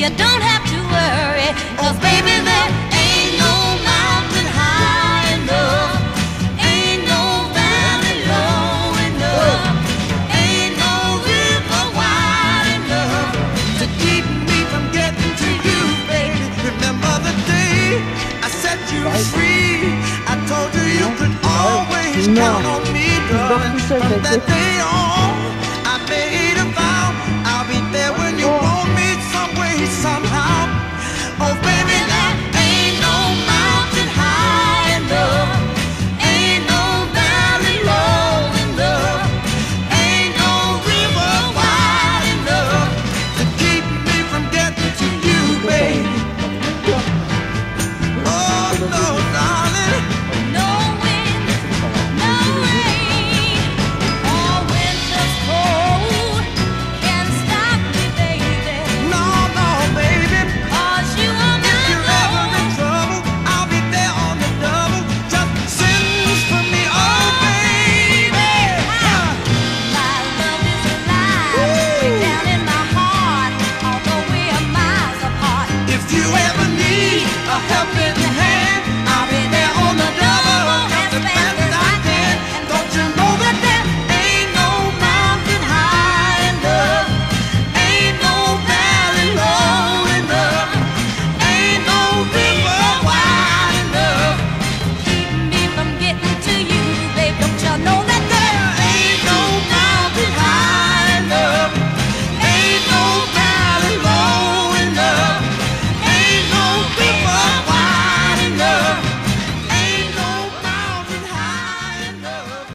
You don't have to worry, 'cause baby, there ain't no mountain high enough, ain't no valley low enough, ain't no river wide enough to keep me from getting to you, baby. Remember the day I set you free? I told you you could always count on me, darling. From that day on, I made a vow I'll be there when you want me some way, somehow. Oh, baby, There ain't no mountain high enough, ain't no valley low enough, ain't no river wide enough to keep me from getting to you, baby. Oh, no, darling. no wind, no rain, or winter's cold can stop me, baby. No, no, baby. 'Cause you are If my you're ever in love. trouble, I'll be there on the double. Just send for me, oh, baby. My love is alive, way down in my heart, although we are miles apart. If you ever need a helping